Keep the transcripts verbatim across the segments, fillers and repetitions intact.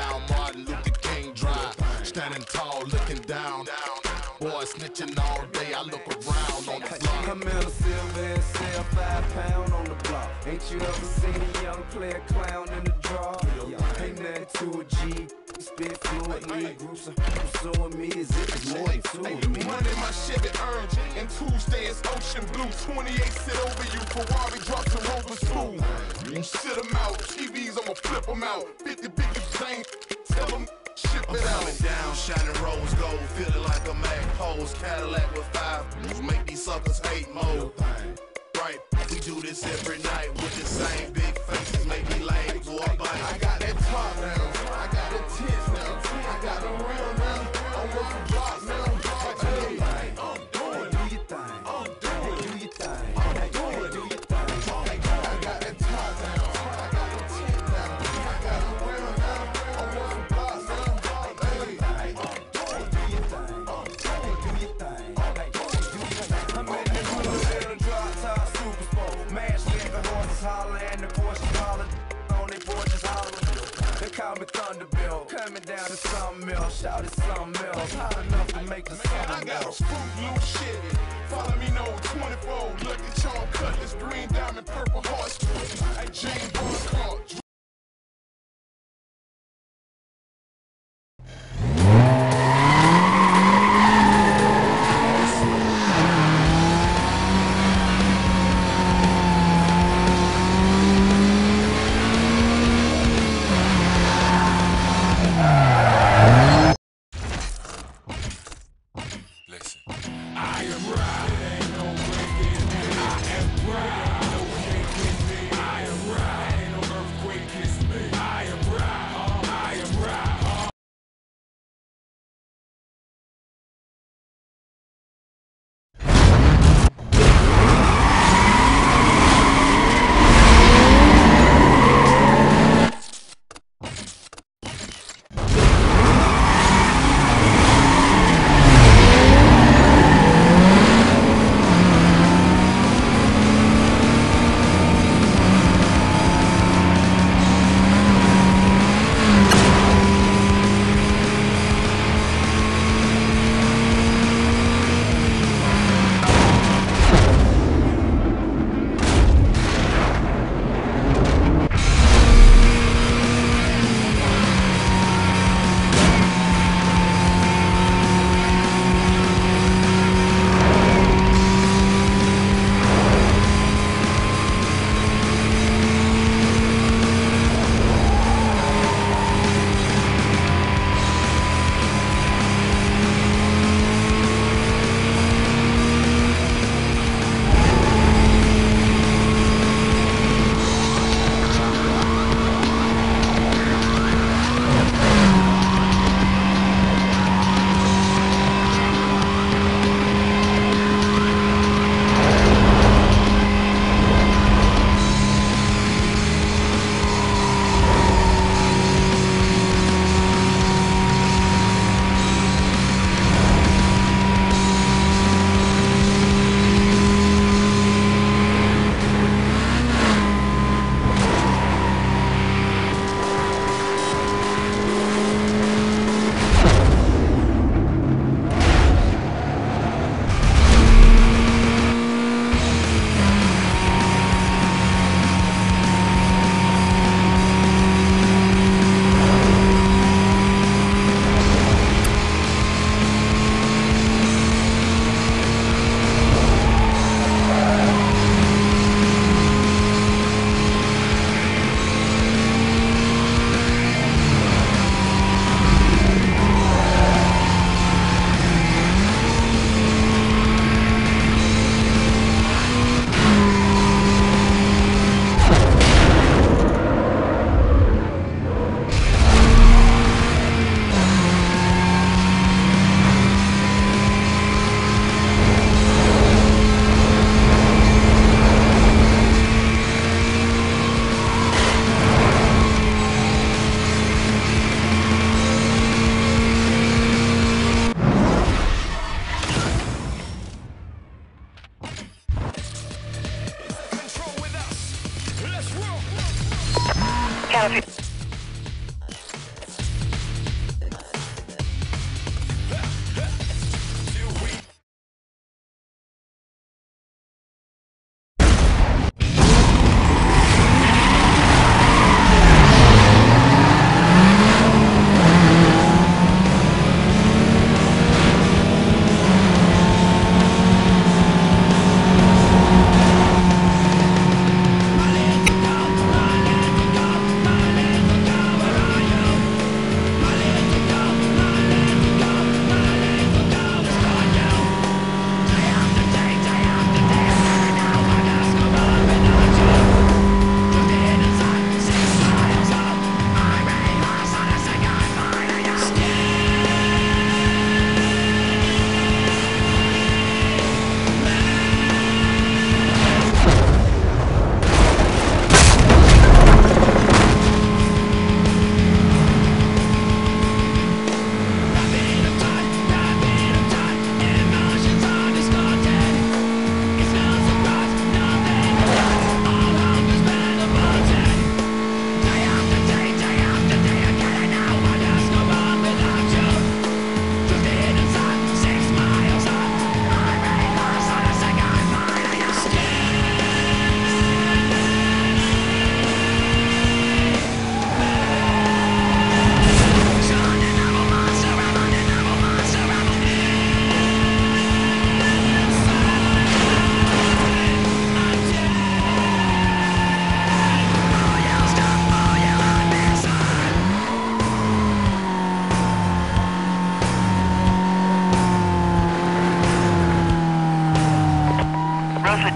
down, Martin Luther King Drive. Standing tall, looking down. Boy, snitching all day, I look around on the block. I'm in a silver and sell five pound on the block. Ain't you ever seen a young player clown in the draw? Ain't nothing to a G. Spit fluently, groups are pursuing me as if it's more than two of me. Money my Chevy earned, and Tuesday is ocean blue. twenty-eight sit over you, Ferrari drops and Rover's fool. You sit them out, T Vs I'ma flip them out. fifty biggest thing, tell them ship it out. Coming down, shining rose gold, feeling like a Mac pose. Cadillac with five, make these suckers hate mode. Right, we do this every night with the same big faces, make me lame for a bite. I got that top now, I got the tits now, I got the real now, I'm working block now. Hey, I'm doing, Do your thing, I'm doing, do your thing, I'm doing, do your thing. I got that top now, I got the tits now, I got the real now, I'm working block now. Hey, I'm doing, Do your thing, do your thing. I'm in the hood in a drop top super sport. Mash nigga horses holler and the Porsche holler on they porches holler. They call me Thunderbill, coming down to something else. Shout it something else, hot enough to make the man, I sun got a melt. fruit blue shit. Follow me no twenty-four. Look at y'all cutlass, green diamond, purple horse. Hey, James Bond Clark. Listen. I am right, ain't no breaking me. I am right, no shaking me. I am right, ain't no earthquake.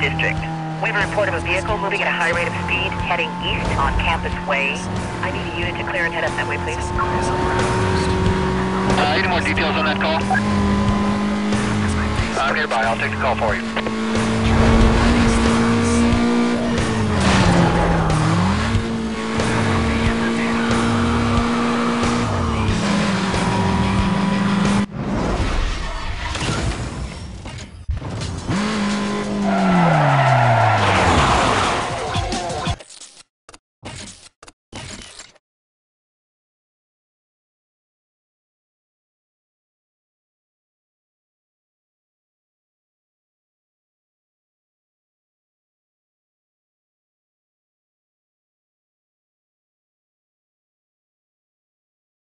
district. We have a report of a vehicle moving at a high rate of speed, heading east on Campus Way. I need a unit to clear and head up that way, please. Uh, any more details on that call? I'm nearby. I'll take the call for you.